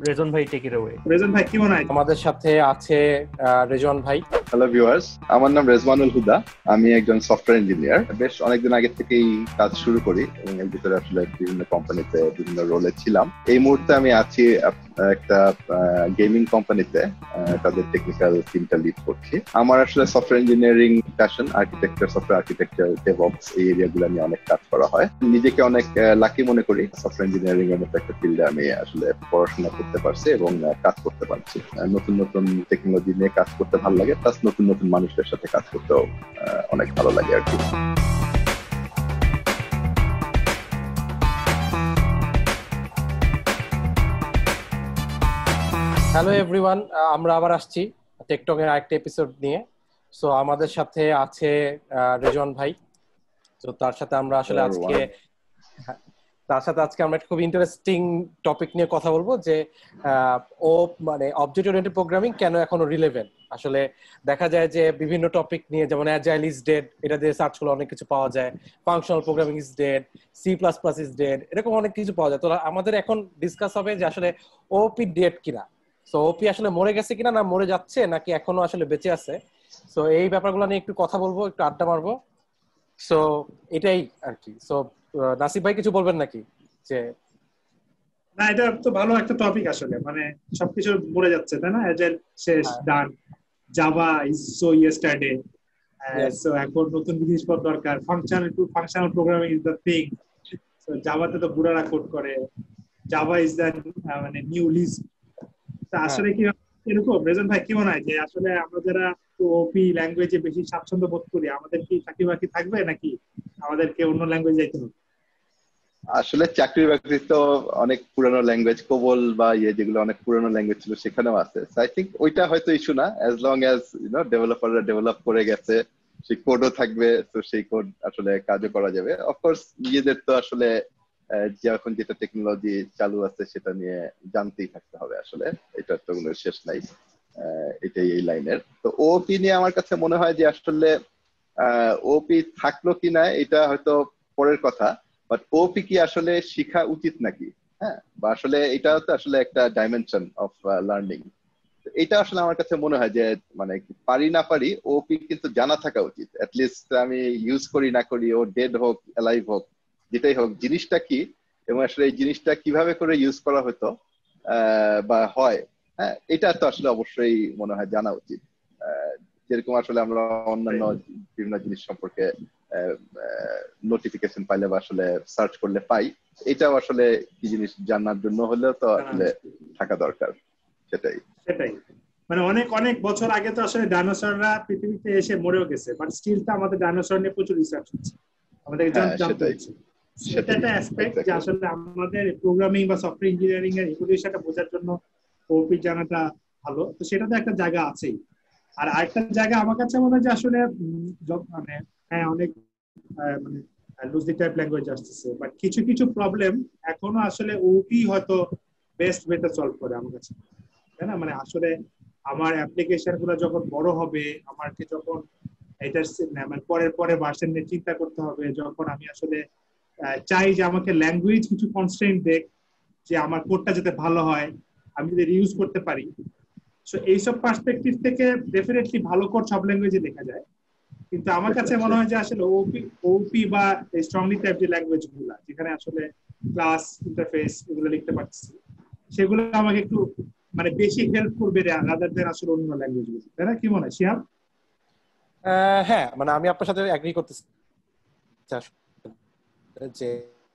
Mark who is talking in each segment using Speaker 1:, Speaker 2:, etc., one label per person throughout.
Speaker 1: রেজন ভাই, take it away.
Speaker 2: Rezon ভাই কি মনে হয়?
Speaker 1: আমাদের সাথে আছে রেজন ভাই।
Speaker 3: হ্যালো ভিউয়ার্স, আমার নাম রেজওয়ানুল হুদা। আমি একজন সফটওয়্যার ইঞ্জিনিয়ার। বেশ অনেকদিন আগে থেকেই কাজ শুরু করি এবং এর ভিতরে আসলে বিভিন্ন কোম্পানিতে বিভিন্ন রোলে ছিলাম। এই মুহূর্তে আমি আছি একটা গেমিং কোম্পানিতে, তাদের টেকনিক্যাল টিমটা লিড করছি। আমার আসলে software engineering passion, architecture, software architecture, DevOps, এই এরিয়াগুলো নিয়ে অনেক কাজ করা হয়। নিজেকে অনেক লাকি মনে করি, সফটওয়্যার ইঞ্জিনিয়ারিং এর মতো একটা ফিল্ডে আমি আসলে পড়াশোনা করতে পারছি এবং কাজ করতে পারছি। নতুন নতুন টেকনোলজি নিয়ে কাজ করতে ভালো লাগে, প্লাস নতুন নতুন মানুষদের সাথে কাজ করতেও অনেক ভালো লাগে আর কি।
Speaker 1: হ্যালো এভরিওয়ান, আমরা আবার আসছি টেকটকের আরেকটা এপিসোড নিয়ে। সো আমাদের সাথে আছে রেজন ভাই। তো তার সাথে আমরা আসলে আজকে আমরা একটা খুব ইন্টারেস্টিং টপিক নিয়ে কথা বলবো, যে ও মানে অবজেক্ট ওরিয়েন্টেড প্রোগ্রামিং কেন এখনো রিলেভেন্ট। আসলে দেখা যায় যে বিভিন্ন টপিক নিয়ে, যেমন অ্যাজাইল ইজ ডেড, এটা দিয়ে সার্চ করলে অনেক কিছু পাওয়া যায়। Functional programming is dead, C++ is dead, এরকম অনেক কিছু পাওয়া যায়। তো আমাদের এখন ডিসকাস হবে যে আসলে ওপি ডেড কিনা, সো ওপি আসলে মরে গেছে কিনা, না মরে যাচ্ছে, নাকি এখনো আসলে বেঁচে আছে। সো এই ব্যাপারগুলো নিয়ে একটু কথা বলবো, একটু আড্ডা মারবো। সো এটাই আর কি। সো নাসিব ভাই কিছু বলবেন নাকি? যে
Speaker 2: না, এটা তো ভালো একটা টপিক আসলে, মানে সবকিছু মরে যাচ্ছে, তাই না? এজেল শেষ, done. Java is so yesterday, so এখন নতুন জিনিসপত্র দরকার। Functional programming is the thing. So জাভাতে তো বুড়ারা কোড করে, জাভা ইজ দ্য মানে নিউ লিস্ট। তা আসলে কি এরকম? রেজন ভাই কি মনে হয় যে আসলে আমরা যারা ওপি ল্যাঙ্গুয়েজে বেশি স্বাচ্ছন্দ্য বোধ করি, আমাদের কি চাকরি বাকরি থাকবে, নাকি আমাদেরকে অন্য ল্যাঙ্গুয়েজ যাইতে হবে?
Speaker 3: আসলে চাকরি বাকরি তো অনেক পুরানো ল্যাঙ্গুয়েজ, কোবল বা যেগুলো অনেক পুরানো ল্যাঙ্গুয়েজ ছিল সেখানেও আছে। আই থিঙ্ক ওইটা হয়তো ইস্যু না, অ্যাজ লং অ্যাজ ডেভেলপাররা ডেভেলপ করে গেছে, সেই কোডও থাকবে, তো সেই কোড আসলে কাজও করা যাবে। অফকোর্স নিজেদের তো আসলে যখন যেটা টেকনোলজি চালু আছে সেটা নিয়ে জানতেই থাকতে হবে। আসলে এটা তো কোনো শেষ নাই, এটাই এই লাইনের। তো ওপি নিয়ে আমার কাছে মনে হয় যে আসলে ওপি থাকলো কিনা এটা হয়তো পরের কথা, বাট ওপি কি আসলে শিখা উচিত নাকি? হ্যাঁ, বা আসলে এটাও তো আসলে একটা ডাইমেনশন অফ লার্নিং। এটা আসলে আমার কাছে মনে হয় যে মানে পারি না পারি, ওপি কিন্তু জানা থাকা উচিত। অ্যাটলিস্ট আমি ইউজ করি না করি, ও ডেড হোক অ্যালাইভ হোক, যেটাই হোক, জিনিসটা কি এবং আসলে এই জিনিসটা কিভাবে করে ইউজ করা হতো বা হয়, হ্যাঁ, এটা তো আসলে অবশ্যই মনে হয় জানা উচিত। যেরকম আসলে আমরা অন্যান্য বিভিন্ন জিনিস সম্পর্কে নোটিফিকেশন পাইলে বা আসলে সার্চ করলে পাই, এটাও আসলে কি জিনিস জানার জন্য হলেও তো আসলে থাকা দরকার। সেটাই
Speaker 2: সেটাই, মানে অনেক অনেক বছর আগে তো আসলে ডাইনোসররা পৃথিবীতে এসে মরেও গেছে, বাট স্টিল তো আমাদের ডাইনোসর নিয়ে প্রচুর রিসার্চ হচ্ছে, আমাদের জানতে হচ্ছে। এটা একটা অ্যাসপেক্ট যে আসলে আমাদের প্রোগ্রামিং বা সফটওয়্যার ইঞ্জিনিয়ারিং এর ইভলিউশনটা বোঝার জন্য ওপি জানাটা ভালো। তো সেটা তো একটা জায়গা আছেই। আর আরেকটা জায়গা আমার কাছে মনে হয় যে আসলে মানে হ্যাঁ, অনেক মানে লুজলি টাইপ ল্যাঙ্গুয়েজ আসতেছে, বাট কিছু কিছু প্রবলেম এখনো আসলে ওপি হয়তো বেস্ট ওয়েতে সলভ করে আমার কাছে, তাই না? মানে আসলে আমার অ্যাপ্লিকেশন গুলো যখন বড় হবে, আমাকে যখন এটার মানে পরের পরে ভার্সন নিয়ে চিন্তা করতে হবে, যখন আমি আসলে চাই যে আমাকে ল্যাঙ্গুয়েজ কিছু কনস্ট্রেন্ট দেখ, যে আমার কোডটা যাতে ভালো হয়, আমি যদি রিউজ করতে পারি। সো এইসব পার্সপেক্টিভ থেকে ডেফিনেটলি ভালো কোড সব ল্যাঙ্গুয়েজে দেখা যায়, কিন্তু আমার কাছে মনে হয় যে আসলে ওপি বা স্ট্রংলি টাইপ যে ল্যাঙ্গুয়েজ গুলা, যেখানে আসলে ক্লাস ইন্টারফেস এগুলো লিখতে পারছি, সেগুলো আমাকে একটু মানে বেশি হেল্প করবে রাদার দেন আসলে অন্য ল্যাঙ্গুয়েজ গুলো, তাই না? কি মনে হয় শিয়াব?
Speaker 1: হ্যাঁ, মানে আমি আপনার সাথে এগ্রি করতেছি যে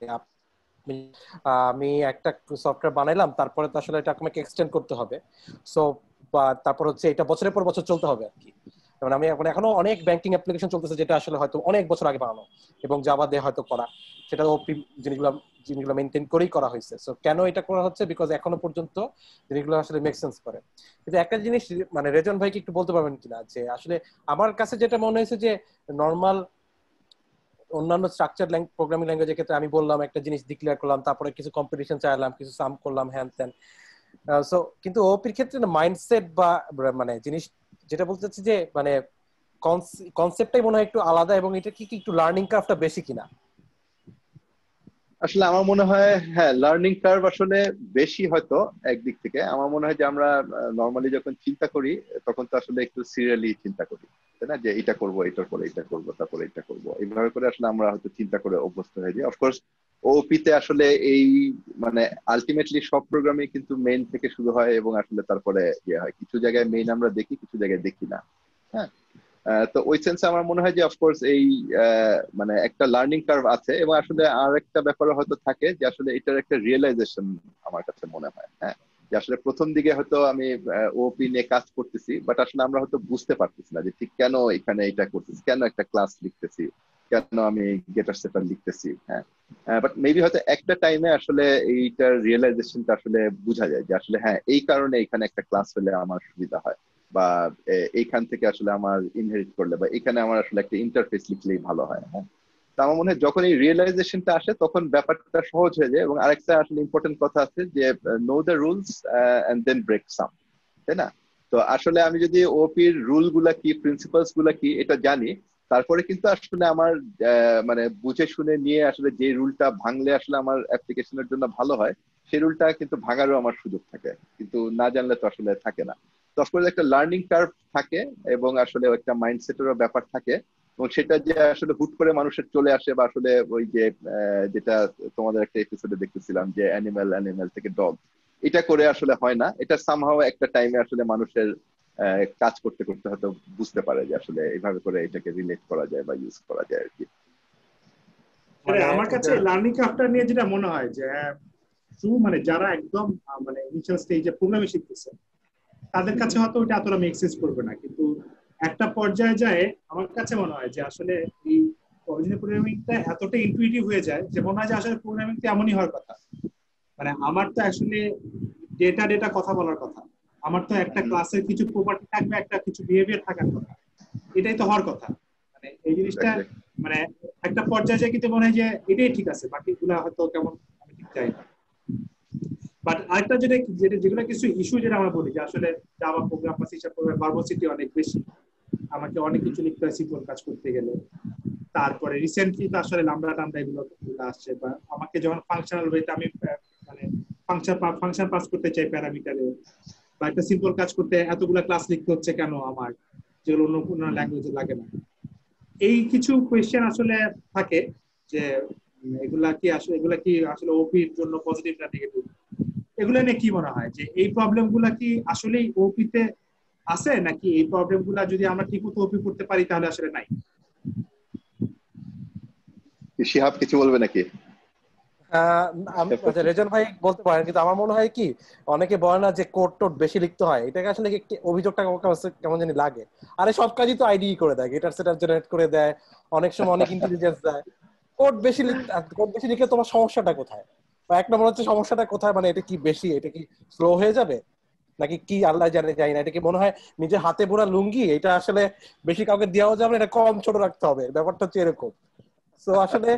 Speaker 1: আমি একটা সফটওয়্যার বানাইলাম, তারপরে তো আসলে এটা আমাকে এক্সটেন্ড করতে হবে। সো তারপর হচ্ছে এটা বছরের পর বছর চলতে হবে আর কি। যেমন আমি এখনো অনেক ব্যাংকিং অ্যাপ্লিকেশন চলতেছে, যেটা আসলে হয়তো অনেক বছর আগে বানানো এবং জাভা দিয়ে হয়তো করা, সেটা ওপি জিনিসগুলো মেনটেন করেই করা হয়েছে। সো কেন এটা করা হচ্ছে? বিকজ এখনো পর্যন্ত জিনিসগুলো আসলে মেক সেন্স করে। কিন্তু একটা জিনিস মানে রেজন ভাইকে একটু বলতে পারবেন কিনা, যে আসলে আমার কাছে যেটা মনে হয়েছে যে নর্মাল অন্যান্য স্ট্রাকচার প্রোগ্রামিং ল্যাঙ্গুয়েজের ক্ষেত্রে আমি বললাম একটা জিনিস ডিক্লেয়ার করলাম, তারপরে কিছু কম্পিটিশন চাইলাম, কিছু সাম করলাম, হ্যান ত্যান। সো কিন্তু ওপির ক্ষেত্রে না, মাইন্ডসেট বা মানে জিনিস যেটা বলতে চাচ্ছি যে মানে কনসেপ্টটাই মনে হয় একটু আলাদা, এবং এটা কি একটু লার্নিং কার্ভটা বেশি কিনা?
Speaker 3: আসলে আমার মনে হয় হ্যাঁ, লার্নিং কার্ভ আসলে বেশি হয়তো একদিক থেকে। আমার মনে হয় যে আমরা নর্মালি যখন চিন্তা করি তখন তো আসলে একটু সিরিয়ালি চিন্তা করি, তাই না? যে এটা করব, এটার পরে এটা করব, তারপরে এটা করব, এইভাবে করে আসলে আমরা হয়তো চিন্তা করে অভ্যস্ত হয়ে যাই। অফকোর্স ওপি তে আসলে এই মানে আলটিমেটলি সব প্রোগ্রামই কিন্তু মেইন থেকে শুরু হয় এবং আসলে তারপরে ইয়ে হয়। কিছু জায়গায় মেইন আমরা দেখি, কিছু জায়গায় দেখি না। হ্যাঁ, তো ওই সেন্সে আমার মনে হয় যে অফকোর্স এই মানে একটা লার্নিং কার্ভ আছে, এবং আসলে আর একটা ব্যাপার হয়তো থাকে যে আসলে এটার একটা রিয়েলাইজেশন আমার কাছে মনে হয়। হ্যাঁ, যে আসলে প্রথম দিকে হয়তো আমি ওপি নিয়ে কাজ করতেছি, বাট আসলে আমরা হয়তো বুঝতে পারতেছি না যে ঠিক কেন এখানে এটা করতেছি, কেন একটা ক্লাস লিখতেছি, কেন আমি গেটার সেটার লিখতেছি। হ্যাঁ, বাট মেবি হয়তো একটা টাইমে আসলে এইটার রিয়েলাইজেশনটা আসলে বোঝা যায় যে আসলে হ্যাঁ, এই কারণে এখানে একটা ক্লাস হলে আমার সুবিধা হয়, বা এইখান থেকে আসলে আমার ইনহেরিট করলে, বা এখানে আমার আসলে একটা ইন্টারফেস লিখলেই ভালো হয়। হ্যাঁ, তো আমার মনে হয় যখন এই রিয়েলাইজেশনটা আসে তখন ব্যাপারটা সহজ হয়ে যায়। এবং আরেকটা আসলে ইম্পর্টেন্ট কথা আছে যে know the rules and then break some, তাই না? তো আসলে আমি যদি ওপির রুল গুলা কি, প্রিন্সিপালস গুলা কি এটা জানি, তারপরে কিন্তু আসলে আমার মানে বুঝে শুনে নিয়ে আসলে যে রুলটা ভাঙলে আসলে আমার অ্যাপ্লিকেশনের জন্য ভালো হয়, সেই রুলটা কিন্তু ভাঙারও আমার সুযোগ থাকে, কিন্তু না জানলে তো আসলে থাকে না। তো অফকোর্স একটা লার্নিং কার্ভ থাকে, এবং আসলে একটা মাইন্ডসেটেরও ব্যাপার থাকে, এবং সেটা যে আসলে হুট করে মানুষের চলে আসে, বা আসলে ওই যে যেটা তোমাদের একটা এপিসোডে দেখতেছিলাম যে অ্যানিমেল অ্যানিমেল থেকে ডগ, এটা করে আসলে হয় না। এটা সামহাও একটা টাইমে আসলে মানুষের কাজ করতে করতে হয়তো বুঝতে পারে যে আসলে এইভাবে করে এটাকে রিলেট করা যায় বা ইউজ করা যায় আর কি।
Speaker 2: সেটাই,
Speaker 1: মানে
Speaker 2: আমার কাছে
Speaker 1: এটা
Speaker 2: লার্নিং কার্ভটা নিয়ে যেটা মনে হয় যে শুধু মানে যারা একদম মানে ইনিশিয়াল স্টেজে প্রোগ্রামিং শিখতেছে তাদের কাছে হয়তো ওইটা এতটা মেক সেন্স করবে না, কিন্তু একটা পর্যায়ে যায় আমার কাছে মনে হয় যে আসলে এই অরিজিনাল প্রোগ্রামিংটা এতটা ইনটুইটিভ হয়ে যায় যে মনে হয় যে আসলে প্রোগ্রামিংটা এমনই হওয়ার কথা। মানে আমার তো আসলে ডেটা ডেটা কথা বলার কথা, আমার তো একটা ক্লাসের কিছু প্রপার্টি থাকবে, একটা কিছু বিহেভিয়ার থাকার কথা, এটাই তো হওয়ার কথা। মানে এই জিনিসটা
Speaker 3: এক্স্যাক্টলি।
Speaker 2: মানে একটা পর্যায়ে যায় কিন্তু মনে হয় যে এটাই ঠিক আছে, বাকিগুলো হয়তো কেমন আমি ঠিক চাই না। বাট আরেকটা যেটা যেগুলো কিছু ইস্যু যেটা আমরা বলি যে আসলে জাভা প্রোগ্রাম বা সিস্টেম প্রোগ্রাম ভার্বোসিটি অনেক বেশি, আমাকে অনেক কিছু লিখতে হয় সিম্পল কাজ করতে গেলে। তারপরে রিসেন্টলি তো আসলে লামডা টামডা এগুলো আসছে, বা আমাকে যখন ফাংশনাল ওয়েতে আমি মানে ফাংশন পাস করতে চাই প্যারামিটারে, বা একটা সিম্পল কাজ করতে এতগুলা ক্লাস লিখতে হচ্ছে কেন আমার, যেগুলো অন্য কোনো ল্যাঙ্গুয়েজে লাগে না। এই কিছু কোয়েশ্চেন আসলে থাকে যে এগুলা কি আসলে ওপির জন্য পজিটিভ না নেগেটিভ, এগুলো নিয়ে কি মনে হয় যে এই প্রবলেম গুলা কি আসলেই ওপি তে আছে, নাকি এই প্রবলেম গুলা যদি আমরা ঠিক মতো ওপি করতে পারি তাহলে আসলে নাই?
Speaker 3: শিহাব কিছু বলবে নাকি?
Speaker 1: আহ, আচ্ছা, রেজন ভাই বলতে পারেন, কিন্তু আমার মনে হয় কি, অনেকে বলে না যে কোড টোড বেশি লিখতে হয়, এটাকে আসলে একটি অভিযোগটা আমার কাছে কেমন জানি লাগে। আরে সব কাজই তো আইডি করে দেয়, গেটার সেটার জেনারেট করে দেয়, অনেক সময় অনেক ইন্টেলিজেন্স দেয়। কোড বেশি লিখলে তোমার সমস্যাটা কোথায়? বা এক নম্বর হচ্ছে সমস্যাটা কোথায়, মানে এটা কি বেশি, এটা কি স্লো হয়ে যাবে নাকি কি আল্লাহ জানে, যাই না। এটা কি মনে হয় নিজে হাতে বোনা লুঙ্গি, এটা আসলে বেশি কাউকে দেওয়া যাবে না, এটা কম ছোট রাখতে হবে, ব্যাপারটা হচ্ছে এরকম। তো আসলে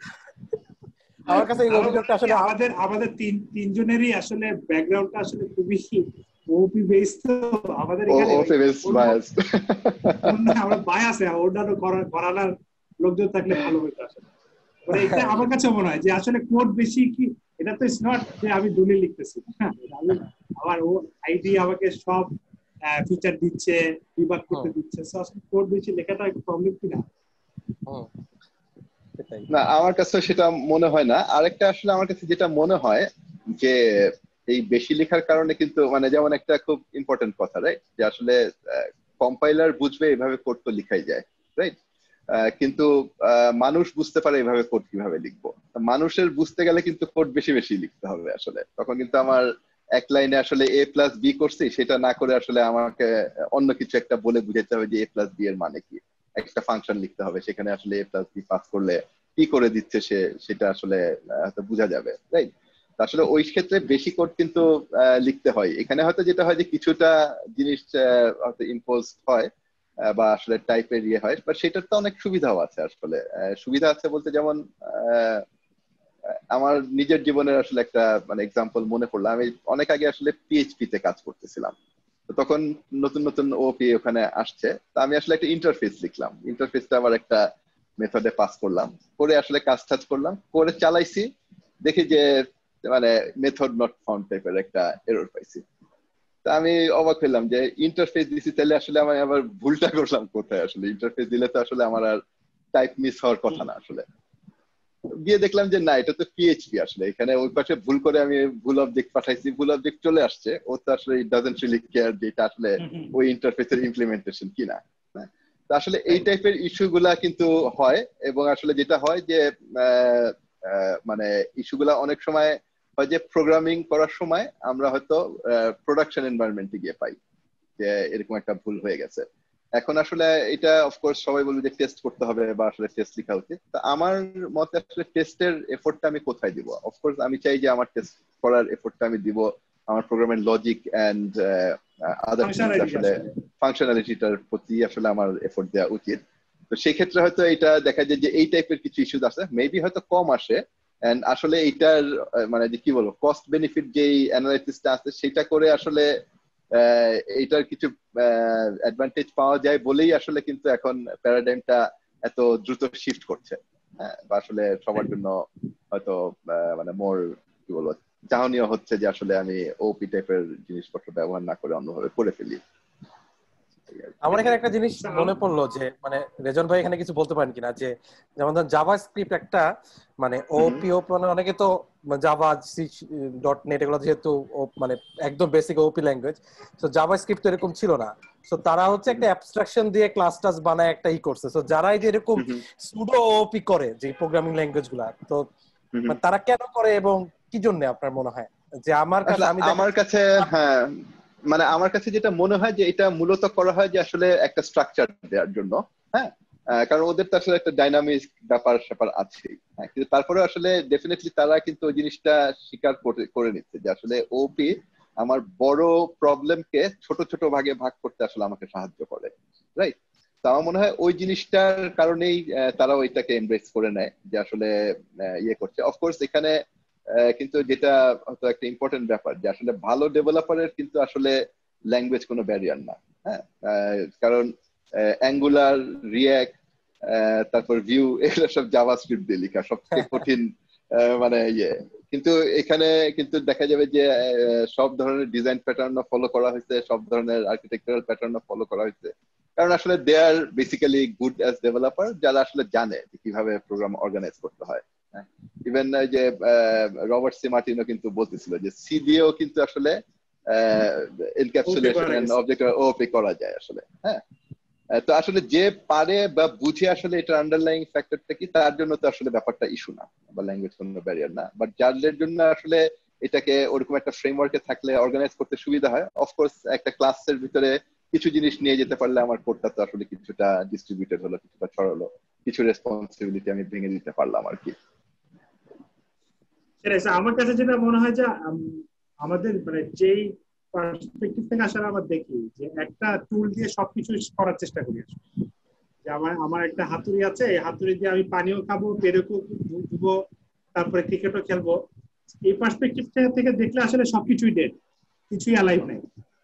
Speaker 1: আমার কাছে এই
Speaker 2: আমার মনে
Speaker 1: অভিযোগটা
Speaker 2: হয় কি
Speaker 1: আসলে
Speaker 2: আমাদের আমাদের তিনজনেরই আসলে ব্যাকগ্রাউন্ডটা আসলে খুবই ওপি বেস, তো আমাদের
Speaker 3: ও
Speaker 2: এখানে
Speaker 3: ও
Speaker 2: ওই
Speaker 3: ফেভারিট
Speaker 2: অন্য
Speaker 3: বায়াস।
Speaker 2: অন্য আমরা বায়াস অন্যান্য ঘরানার লোকজন থাকলে ভালো হতো আসলে। মানে এটা আমার কাছে মনে হয় যে আসলে কোড বেশি কি, এটা তো ইটস নট যে আমি দলিল লিখতেছি, হ্যাঁ আমি আমার ও আইডি আমাকে সব ফিচার দিচ্ছে, ডিবাগ করতে
Speaker 1: হুম
Speaker 2: দিচ্ছে, সো আসলে কোড বেশি লেখাটা একটা প্রবলেম কিনা।
Speaker 1: হুম সেটাই।
Speaker 3: না, আমার কাছে সেটা মনে হয় না। আরেকটা আসলে আমার কাছে যেটা মনে হয় যে এই বেশি লেখার কারণে কিন্তু মানে যেমন একটা খুব ইম্পর্টেন্ট কথা, রাইট, যে আসলে কম্পাইলার বুঝবে এভাবে কোড তো লিখাই যায়, রাইট, কিন্তু মানুষ বুঝতে পারে এভাবে কোড কিভাবে লিখবো। মানুষের বুঝতে গেলে কিন্তু কোড বেশি বেশি লিখতে হবে আসলে। তখন কিন্তু আমার এক লাইনে আসলে এ প্লাস বি করছি সেটা না করে আসলে আমাকে অন্য কিছু একটা বলে বুঝাতে হবে যে এ প্লাস বি এর মানে কি। একটা ফাংশন লিখতে হবে, সেখানে আসলে এ প্লাস বি পাস করলে কি করে দিচ্ছে সে, সেটা আসলে হয়তো বোঝা যাবে, রাইট। আসলে ওই ক্ষেত্রে বেশি কোড কিন্তু লিখতে হয়। এখানে হয়তো যেটা হয় যে কিছুটা জিনিস হয়তো ইম্পোজ হয়, বা আসলে টাইপের ইয়ে হয়, বাট সেটার তো অনেক সুবিধাও আছে আসলে। সুবিধা আছে বলতে যেমন আহ, আমার নিজের জীবনের আসলে একটা মানে এক্সাম্পল মনে পড়লো। আমি অনেক আগে আসলে পিএইচপি তে কাজ করতেছিলাম। তো তখন নতুন নতুন ওপি ওখানে আসছে, তো আমি আসলে একটা ইন্টারফেস লিখলাম। ইন্টারফেসটা আবার একটা মেথডে পাস করলাম, করে আসলে কাজ টাজ করলাম, করে চালাইছি, দেখি যে মানে মেথড নট ফাউন্ড টাইপের একটা এরর পাইছি। তা আমি অবাক হলাম যে ইন্টারফেস দিছি, তাহলে আসলে আমি আবার ভুলটা করলাম কোথায়? আসলে ইন্টারফেস দিলে তো আসলে আমার আর টাইপ মিস হওয়ার কথা না। আসলে গিয়ে দেখলাম যে না, এটা তো পিএইচপি, আসলে এখানে ওই পাশে ভুল করে আমি ভুল অবজেক্ট পাঠাইছি, ভুল অবজেক্ট চলে আসছে। ও তো আসলে ইট ডাজন্ট রিয়েলি কেয়ার যে এটা আসলে ওই ইন্টারফেসের ইমপ্লিমেন্টেশন কিনা। তো আসলে এই টাইপের ইস্যু গুলা কিন্তু হয়, এবং আসলে যেটা হয় যে মানে ইস্যুগুলা অনেক সময় হয় যে প্রোগ্রামিং করার সময় আমরা হয়তো প্রোডাকশন এনভায়রনমেন্টে গিয়ে পাই যে এরকম একটা ভুল হয়ে গেছে। এখন আসলে এটা অফকোর্স সবাই বলবে যে টেস্ট করতে হবে বা আসলে টেস্ট লেখা উচিত। তো আমার মতে আসলে টেস্টের এফোর্টটা আমি কোথায় দিব? অফকোর্স আমি চাই যে আমার টেস্ট করার এফোর্টটা আমি দিব আমার প্রোগ্রামের লজিক এন্ড আদার থিংস, আসলে ফাংশনালিটিটার প্রতি আসলে আমার এফোর্ট দেওয়া উচিত। তো সেই ক্ষেত্রে হয়তো এটা দেখা যায় যে এই টাইপের কিছু ইস্যু আছে, মেবি হয়তো কম আসে, এন্ড আসলে এইটার মানে যে কি বলবো কস্ট বেনিফিট যেই অ্যানালাইসিসটা আছে সেটা করে আসলে এইটার কিছু অ্যাডভান্টেজ পাওয়া যায় বলেই আসলে কিন্তু এখন প্যারাডাইমটা এত দ্রুত শিফট করছে। হ্যাঁ, বা আসলে সবার জন্য হয়তো মানে মোর কি বলবো চাহনীয় হচ্ছে যে আসলে আমি ওপি টাইপের জিনিসপত্র ব্যবহার না করে অন্যভাবে করে ফেলি।
Speaker 1: আমার এখানে একটা জিনিস মনে পড়লো যে মানে রেজন ভাই এখানে কিছু বলতে পারেন কিনা, যে যেমন জাভাস্ক্রিপ্ট একটা মানে ওপি মানে অনেকে তো জাভা .NET এগুলো যেহেতু মানে একদম বেসিক ওপি ল্যাঙ্গুয়েজ, তো জাভাস্ক্রিপ্ট তো এরকম ছিল না। সো তারা হচ্ছে একটা অ্যাবস্ট্রাকশন দিয়ে ক্লাস টাস বানায় একটা করছে। সো যারা এই যে এরকম সুডো ওপি করে যে প্রোগ্রামিং ল্যাঙ্গুয়েজ গুলা, তো তারা কেন করে এবং কি জন্য আপনার মনে হয়? যে আমার কাছে
Speaker 3: হ্যাঁ, মানে আমার কাছে যেটা মনে হয় যে এটা মূলত করা হয় যে আসলে একটা স্ট্রাকচার দেওয়ার জন্য। হ্যাঁ, কারণ ওদের তো আসলে একটা ডাইনামিক ব্যাপার স্যাপার আছে। হ্যাঁ, কিন্তু তারপরে আসলে ডেফিনেটলি তারা কিন্তু ওই জিনিসটা স্বীকার করে নিচ্ছে যে আসলে ওপি আমার বড় প্রবলেমকে ছোট ছোট ভাগে ভাগ করতে আসলে আমাকে সাহায্য করে, রাইট? তো আমার মনে হয় ওই জিনিসটার কারণেই তারা ওইটাকে এমব্রেস করে নেয় যে আসলে করছে। অফকোর্স এখানে কিন্তু যেটা হয়তো একটা ইম্পর্টেন্ট ব্যাপার যে আসলে ভালো ডেভেলপারের কিন্তু আসলে ল্যাঙ্গুয়েজ কোনো ব্যারিয়ার না। হ্যাঁ, কারণ অ্যাঙ্গুলার, রিয়াক্ট, তারপর ভিউ, এগুলো সব জাভাস্ক্রিপ্ট দিয়ে লেখা, সবচেয়ে কঠিন মানে কিন্তু এখানে কিন্তু দেখা যাবে যে সব ধরনের ডিজাইন প্যাটার্ন ফলো করা হয়েছে, সব ধরনের আর্কিটেকচারাল প্যাটার্ন ফলো করা হয়েছে, কারণ আসলে they are basically good as developer, যারা আসলে জানে কিভাবে প্রোগ্রাম অর্গানাইজ করতে হয়। ইভেন যে রবার্ট সি মার্টিনো কিন্তু বলতেছিল যে সি দিয়েও কিন্তু আসলে এনক্যাপসুলেশন অবজেক্ট ওপি করা যায় আসলে। হ্যাঁ, তো আসলে যে পারে বা বুঝে আসলে এটা আন্ডারলাইং ফ্যাক্টরটা কি, তার জন্য তো আসলে ব্যাপারটা ইস্যু না, বা ল্যাঙ্গুয়েজ কোনো ব্যারিয়ার না। বাট যাদের জন্য আসলে এটাকে ওরকম একটা ফ্রেমওয়ার্কে থাকলে অর্গানাইজ করতে সুবিধা হয়, অফকোর্স একটা ক্লাসের ভিতরে কিছু জিনিস নিয়ে যেতে পারলে আমার কোডটা তো আসলে কিছুটা ডিস্ট্রিবিউটেড হলো, কিছুটা ছড়ালো, কিছু রেসপন্সিবিলিটি আমি ভেঙে দিতে পারলাম আর কি।
Speaker 2: আমার কাছে যেটা মনে হয় যে আমাদের মানে যেই পার্সপেক্টিভ থেকে আসলে আমরা দেখি যে একটা টুল দিয়ে সবকিছু করার চেষ্টা করি আসলে। যে আমার একটা হাতুড়ি আছে, এই হাতুড়ি দিয়ে আমি পানিও খাবো, পেরেকও ধুবো, তারপরে ক্রিকেটও খেলবো। এই পার্সপেক্টিভ থেকে দেখলে আসলে সবকিছুই ডেড, কিছুই অ্যালাইভ নেই।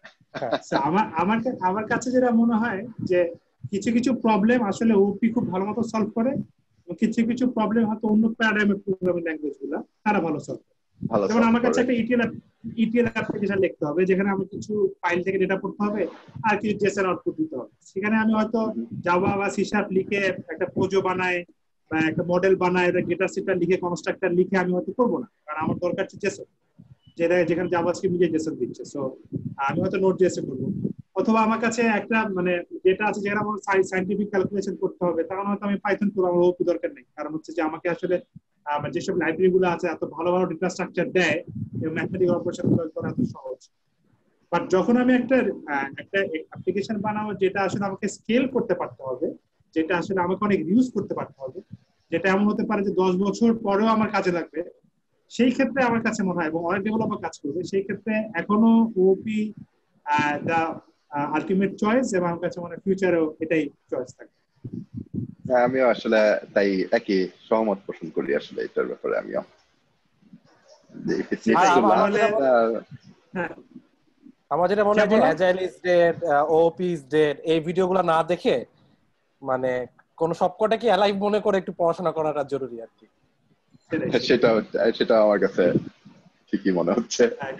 Speaker 2: আমার কাছে যেটা মনে হয় যে কিছু কিছু প্রবলেম আসলে ওপি খুব ভালো মতো সলভ করে, কিছু কিছু প্রবলেম হয়তো অন্য প্যারাডাইমের প্রোগ্রামিং ল্যাঙ্গুয়েজ গুলা তারা ভালো সলভ করে। যেমন আমার কাছে একটা ইটিএল অ্যাপ্লিকেশন লিখতে হবে, যেখানে আমি কিছু ফাইল থেকে ডেটা পড়তে হবে আর কিছু জেসন আউটপুট দিতে হবে। সেখানে আমি হয়তো জাভা বা সি শার্প লিখে একটা পোজো বানাই বা একটা মডেল বানাই, ডেটা সেটটা লিখে কনস্ট্রাক্টর লিখে আমি হয়তো করবো না, কারণ আমার দরকার হচ্ছে জেসন, যেখানে জাভাস্ক্রিপ্ট নিজে জেসন দিচ্ছে। সো আমি হয়তো নোট জেসে করবো। অথবা আমার কাছে একটা মানে যেটা আছে যেখানে আমার সাইন্টিফিক ক্যালকুলেশন করতে হবে, তখন হয়তো আমি পাইথন করবো, আমার ওপি দরকার নেই। কারণ হচ্ছে যে আমাকে আসলে যেসব লাইব্রেরি গুলো আছে এত ভালো ভালো ডেটা স্ট্রাকচার দেয় এবং ম্যাথমেটিক্যাল অপারেশন করা এত সহজ। বাট যখন আমি একটা অ্যাপ্লিকেশন বানাবো যেটা আসলে আমাকে স্কেল করতে পারতে হবে, যেটা আসলে আমাকে অনেক ইউজ করতে পারতে হবে, যেটা এমন হতে পারে যে 10 বছর পরেও আমার কাজে লাগবে, সেই ক্ষেত্রে আমার কাছে মনে হয় এবং অনেক ডেভেলপার কাজ করবে, সেই ক্ষেত্রে এখনো ওপি দা আলটিমেট চয়েস, এবং আমার কাছে মনে হয় ফিউচারেও এটাই চয়েস থাকবে।
Speaker 3: আমিও আসলে তাই একই সহমত পোষণ করি আসলে এটার ব্যাপারে। আমিও
Speaker 1: আমার যেটা মনে হয় যে agile is dead, O P is, dead ভিডিওগুলো না দেখে মানে কোন সবকটা কি অ্যালাইভ মনে করে একটু পড়াশোনা করাটা জরুরি আর কি।
Speaker 3: সেটা আমার কাছে ঠিকই মনে হচ্ছে।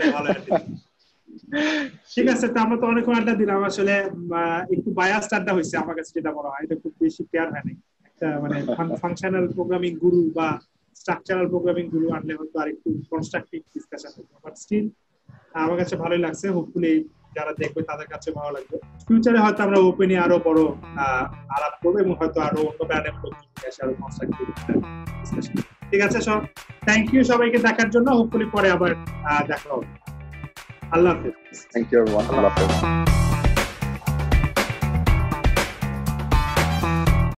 Speaker 2: ঠিক আছে, তো আমরা তো অনেকক্ষণ আড্ডা দিলাম, আসলে একটু বায়াস আড্ডা হয়েছে আমার কাছে যেটা মনে হয়, এটা খুব বেশি ক্লিয়ার হয় নাই। একটা মানে ফাংশনাল প্রোগ্রামিং গুরু বা স্ট্রাকচারাল প্রোগ্রামিং গুরু আনলে হয়তো আর একটু কনস্ট্রাকটিভ ডিসকাশন হতো, বাট স্টিল আমার কাছে ভালোই লাগছে। হোপফুলি যারা দেখবে তাদের কাছে ভালো লাগবে। ফিউচারে হয়তো আমরা ওপেনে আরো বড় আলাপ করবো এবং হয়তো আরো অন্য ব্র্যান্ডের আরো কনস্ট্রাকটিভ ডিসকাশন। ঠিক আছে, সব থ্যাংক ইউ সবাইকে দেখার জন্য। হোপফুলি পরে আবার দেখা হবে। আল্লাহ হাফেজ।
Speaker 3: Thank you everyone. আল্লাহ হাফেজ।